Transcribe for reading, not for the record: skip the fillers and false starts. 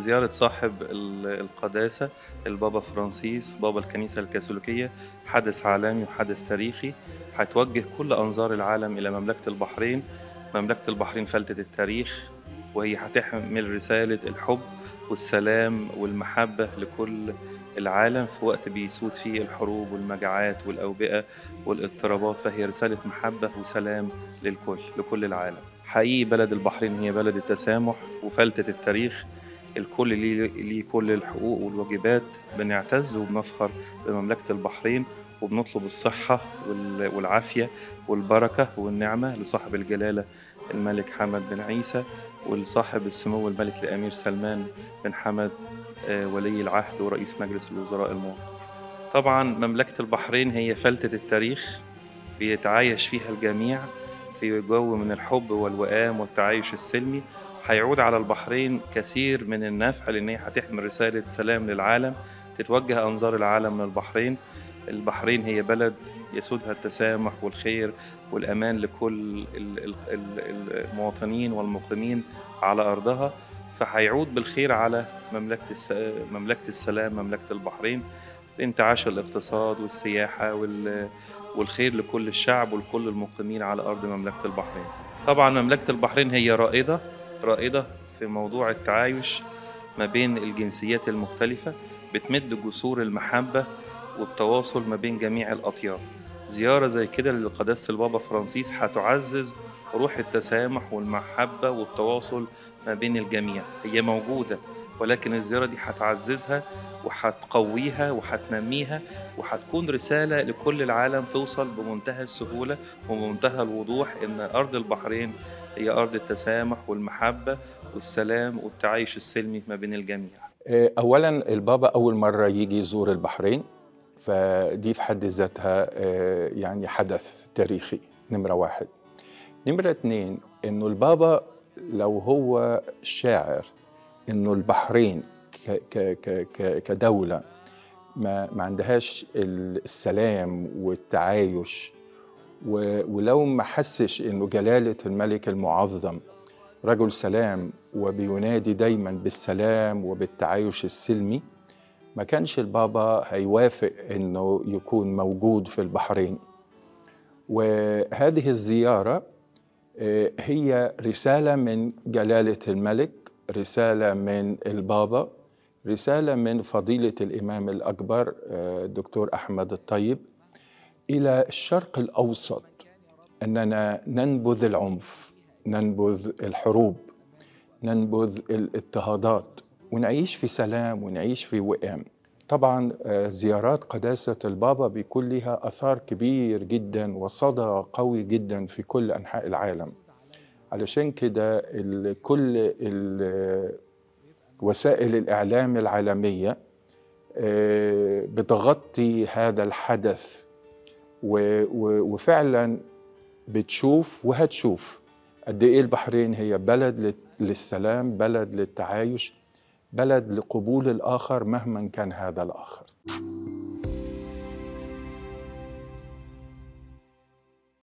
زيارة صاحب القداسة البابا فرانسيس بابا الكنيسة الكاثوليكية حدث عالمي وحدث تاريخي هتوجه كل أنظار العالم إلى مملكة البحرين. مملكة البحرين فلتة التاريخ، وهي هتحمل رسالة الحب والسلام والمحبة لكل العالم في وقت بيسود فيه الحروب والمجاعات والأوبئة والاضطرابات، فهي رسالة محبة وسلام لكل العالم. حقيقي بلد البحرين هي بلد التسامح وفلتة التاريخ، الكل ليه كل الحقوق والواجبات. بنعتز وبنفخر بمملكة البحرين، وبنطلب الصحة والعافية والبركة والنعمة لصاحب الجلالة الملك حمد بن عيسى، ولصاحب السمو الملك الأمير سلمان بن حمد ولي العهد ورئيس مجلس الوزراء الموقر. طبعا مملكة البحرين هي فلتة التاريخ بيتعايش فيها الجميع في جو من الحب والوئام والتعايش السلمي. هيعود على البحرين كثير من النفع، لأن هي هتحمل رسالة سلام للعالم، تتوجه أنظار العالم من البحرين. البحرين هي بلد يسودها التسامح والخير والأمان لكل المواطنين والمقيمين على أرضها، فهيعود بالخير على مملكة السلام، مملكة البحرين، لانتعاش الاقتصاد والسياحة والخير لكل الشعب ولكل المقيمين على أرض مملكة البحرين. طبعا مملكة البحرين هي رائدة في موضوع التعايش ما بين الجنسيات المختلفة، بتمد جسور المحبة والتواصل ما بين جميع الأطياف. زيارة زي كده لقداسة البابا فرانسيس هتعزز روح التسامح والمحبة والتواصل ما بين الجميع. هي موجودة، ولكن الزيارة دي هتعززها وهتقويها وهتنميها، وهتكون رسالة لكل العالم توصل بمنتهى السهولة وبمنتهى الوضوح إن أرض البحرين هي أرض التسامح والمحبة والسلام والتعايش السلمي ما بين الجميع. أولاً البابا أول مرة يجي يزور البحرين، فدي في حد ذاتها يعني حدث تاريخي، نمرة واحد. نمرة اتنين، إنه البابا لو هو شاعر إنه البحرين كدولة ما عندهاش السلام والتعايش، ولو ما حسش إنه جلالة الملك المعظم رجل سلام وبينادي دايما بالسلام وبالتعايش السلمي، ما كانش البابا هيوافق إنه يكون موجود في البحرين. وهذه الزيارة هي رسالة من جلالة الملك، رسالة من البابا، رسالة من فضيلة الإمام الأكبر الدكتور أحمد الطيب إلى الشرق الأوسط، أننا ننبذ العنف، ننبذ الحروب، ننبذ الاضطهادات، ونعيش في سلام ونعيش في وئام. طبعا زيارات قداسة البابا بيكون لها أثار كبير جدا وصدى قوي جدا في كل أنحاء العالم. علشان كده كل وسائل الإعلام العالمية بتغطي هذا الحدث، وفعلا بتشوف وهتشوف قد إيه البحرين هي بلد للسلام، بلد للتعايش، بلد لقبول الآخر مهما كان هذا الآخر.